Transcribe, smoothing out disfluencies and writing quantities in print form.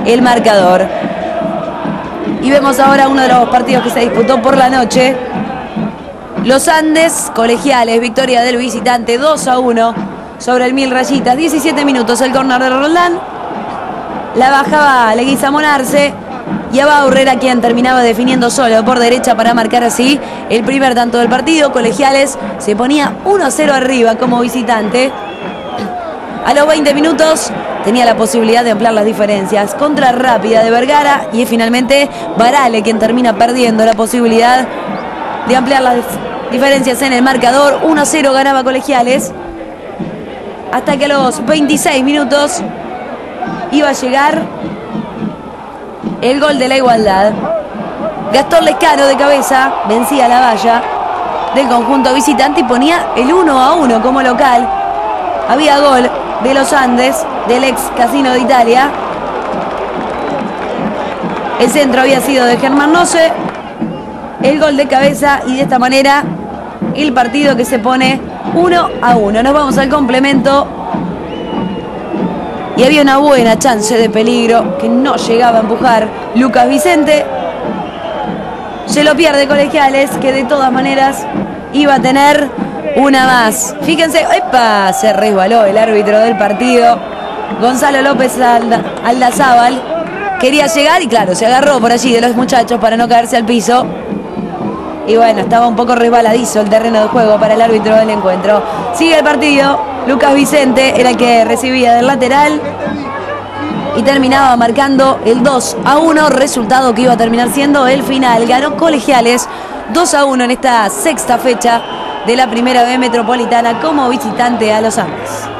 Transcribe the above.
el marcador. Y vemos ahora uno de los partidos que se disputó por la noche. Los Andes, Colegiales, victoria del visitante 2-1 sobre el Mil Rayitas. 17 minutos el córner de Roldán. La bajaba Leguizamón Arce y Abaurre era quien terminaba definiendo solo por derecha para marcar así el primer tanto del partido. Colegiales se ponía 1-0 arriba como visitante. A los 20 minutos tenía la posibilidad de ampliar las diferencias. Contra rápida de Vergara y finalmente Varale quien termina perdiendo la posibilidad de ampliar las diferencias en el marcador. 1-0 ganaba Colegiales. Hasta que a los 26 minutos iba a llegar el gol de la igualdad. Gastón Lescano de cabeza vencía la valla del conjunto visitante y ponía el 1-1 como local. Había gol de los Andes, del ex Casino de Italia. El centro había sido de Germán Noce. El gol de cabeza y de esta manera el partido que se pone 1-1. Nos vamos al complemento. Y había una buena chance de peligro que no llegaba a empujar Lucas Vicente. Se lo pierde Colegiales, que de todas maneras iba a tener una más. Fíjense, ¡epa! Se resbaló el árbitro del partido, Gonzalo López Aldazábal. Quería llegar y claro, se agarró por allí de los muchachos para no caerse al piso. Y bueno, estaba un poco resbaladizo el terreno de juego para el árbitro del encuentro. Sigue el partido. Lucas Vicente era el que recibía del lateral y terminaba marcando el 2-1, resultado que iba a terminar siendo el final. Ganó Colegiales 2-1 en esta sexta fecha de la Primera B Metropolitana como visitante a Los Andes.